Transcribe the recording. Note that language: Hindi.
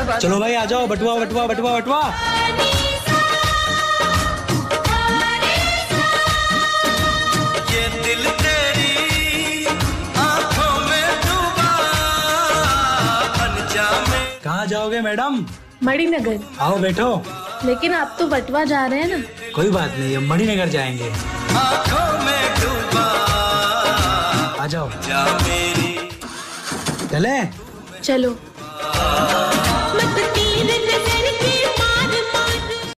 चलो भाई आ जाओ, बटुआ बटुआ बटुआ बटुआ। ये दिल तेरी आंखों में डूबा, अनजाने। कहाँ जाओगे मैडम? मणिनगर। आओ बैठो। लेकिन आप तो बटवा जा रहे हैं ना। कोई बात नहीं, हम मणिनगर जाएंगे। आंखों में डूबा, आ जाओ। जा मेरी। चले? चलो। मत तीर नजर